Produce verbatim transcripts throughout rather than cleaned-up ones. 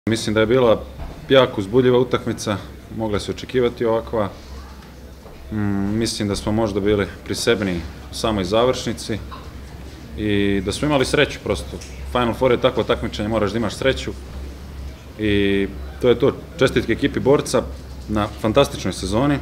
Mislim da je bila jako uzbudljiva utakmica, mogla se očekivati ovakva. Mm, mislim da smo možda bili prisebniji u samoj završnici i da smo imali sreću prosto. Final Four je takvo takmičenje, moraš da imaš sreću i to je to. Čestitke ekipi Borca na fantastičnoj sezoni.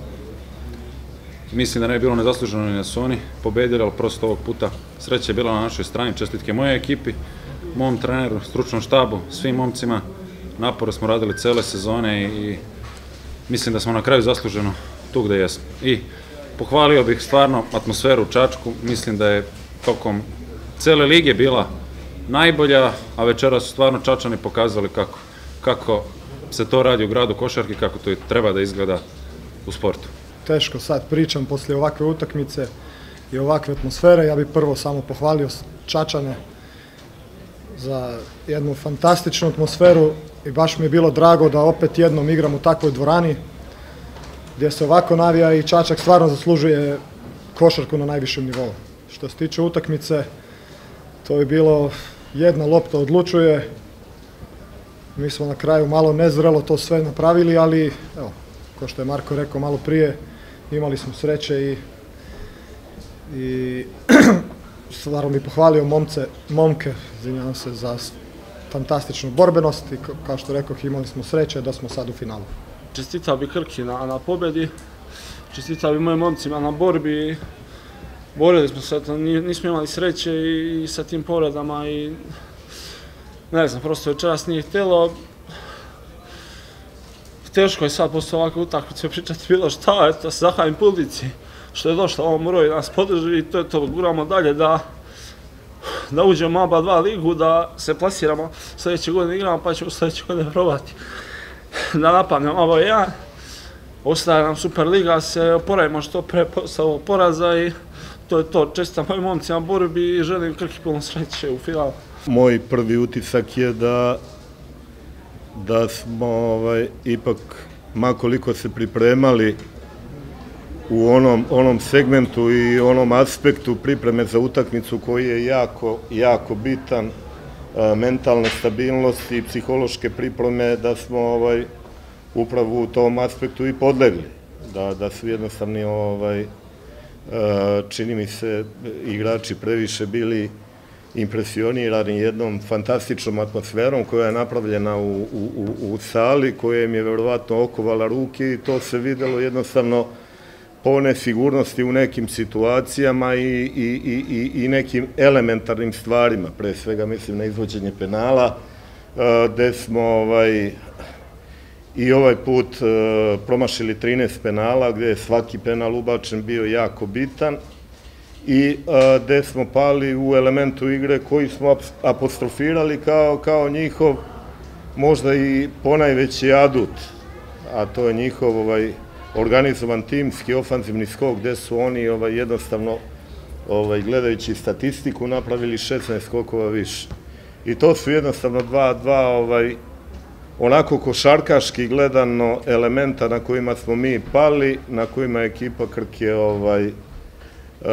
Mislim da ne je bilo nezasluženo ni da su oni pobedili, ali prosto ovog puta sreća je bila na našoj strani. Čestitke moje ekipi, mom treneru, stručnom štabu, svim momcima. Naporo smo radili cele sezone i mislim da smo na kraju zasluženo tu gde jesmo. I pohvalio bih stvarno atmosferu u Čačku, mislim da je tokom cele lige bila najbolja, a večera su stvarno Čačani pokazali kako, kako se to radi u gradu košarke, kako to i treba da izgleda u sportu. Teško sad pričam poslije ovakve utakmice i ovakve atmosfere. Ja bih prvo samo pohvalio Čačane za jednu fantastičnu atmosferu i baš mi je bilo drago da opet jednom igram u takvoj dvorani gdje se ovako navija i Čačak stvarno zaslužuje košarku na najvišem nivou. Što se tiče utakmice, to je bilo jedna lopta odlučuje. Mi smo na kraju malo nezrelo to sve napravili, ali evo, kao što je Marko rekao malo prije, imali smo sreće i, i stvarno mi pohvalio momce, momke, izvinjavam se, za fantastičnu borbenost i kao što rekao, imali smo sreće da smo sad u finalu. Čestitao bi Krki na, na pobedi, čestitao bi mojim momcima na borbi, borili smo se, nismo imali sreće i, i sa tim povredama i ne znam, prosto večeras nije htjelo. Teško je sad posle ovakve utakmice pričati bilo šta, eto se zahvalim publici što je došla ovom broju nas podrži i to je to, guramo dalje da da uđemo u oba dva ligu, da se plasiramo, sljedeće godine igramo pa ćemo sljedeće godine probati da napadnemo oba jedan. Ostaje nam Super liga, se oporavimo što pre posle ovog poraza i to je to. Čestitam mojim momcima borbi i želim Krki puno sreće u finalu. Moj prvi utisak je da da smo ovaj, ipak, makoliko se pripremali u onom, onom segmentu i onom aspektu pripreme za utakmicu koji je jako, jako bitan, a, mentalne stabilnosti i psihološke pripreme, da smo ovaj, upravo u tom aspektu i podlegli. Da, da su jednostavni, ovaj, a, čini mi se, igrači previše bili impresionirani jednom fantastičnom atmosferom koja je napravljena u, u, u sali, koja im je verovatno okovala ruke i to se videlo jednostavno po nesigurnosti u nekim situacijama i, i, i, i nekim elementarnim stvarima, pre svega mislim na izvođenje penala, gde smo ovaj, i ovaj put promašili trinaest penala, gde je svaki penal ubačen bio jako bitan i gde smo pali u elementu igre koji smo apostrofirali kao, kao njihov možda i ponajveći adut, a to je njihov ovaj, organizovan timski ofanzivni skok, gde su oni ovaj, jednostavno, ovaj, gledajući statistiku, napravili šesnaest skokova više. I to su jednostavno dva, dva ovaj, onako košarkaški gledano elementa na kojima smo mi pali, na kojima je ekipa Krke ovaj, Uh,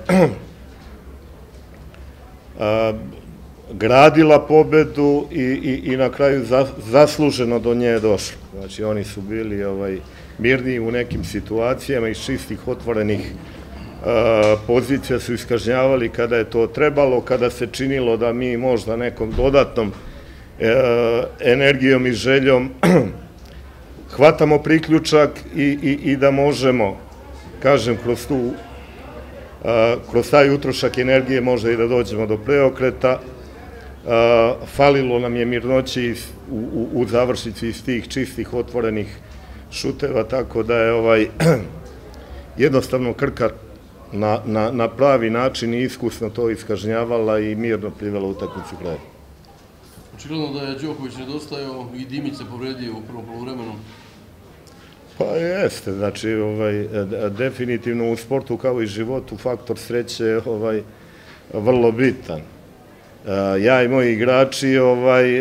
uh, gradila pobedu i, i, i na kraju za, zasluženo do nje je došlo. Znači oni su bili ovaj, mirniji u nekim situacijama, iz čistih otvorenih uh, pozicija su iskažnjavali kada je to trebalo, kada se činilo da mi možda nekom dodatnom uh, energijom i željom hvatamo priključak i, i, i da možemo, kažem, kroz tu kroz taj utrošak energije možda i da dođemo do preokreta. Falilo nam je mirnoći u, u, u završnici iz tih čistih otvorenih šuteva, tako da je ovaj, jednostavno Krka na, na, na pravi način i iskusno to iskažnjavala i mirno privela utakmicu kraja. Očigledno da je Đoković nedostajao i Dimić se povredio u prvom poluvremenu. Pa jeste, znači ovaj, definitivno u sportu kao i životu faktor sreće je ovaj, vrlo bitan. Ja i moji igrači ovaj,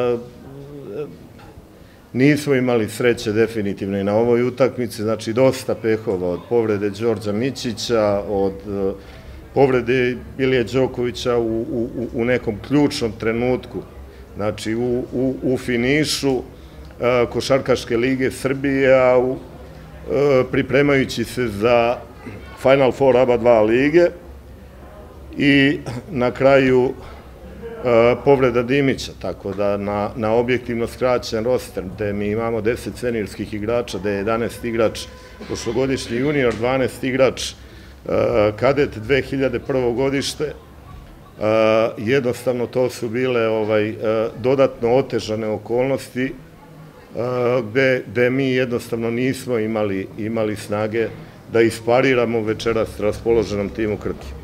nismo imali sreće definitivno i na ovoj utakmici, znači dosta pehova od povrede Đorđa Mićića, od povrede Ilije Đokovića u, u, u nekom ključnom trenutku znači u, u, u finišu Košarkaške lige Srbije, a u, pripremajući se za Final Four A B A dva lige i na kraju povreda Dimića, tako da na, na objektivno skraćen roster, gde mi imamo deset seniorskih igrača, gde je jedanaest igrač prošlogodišnji junior, dvanaest igrač kadet dve hiljade prvo godište, jednostavno to su bile ovaj, dodatno otežane okolnosti gde, gde mi jednostavno nismo imali, imali snage da ispariramo večeras raspoloženom timu Krke.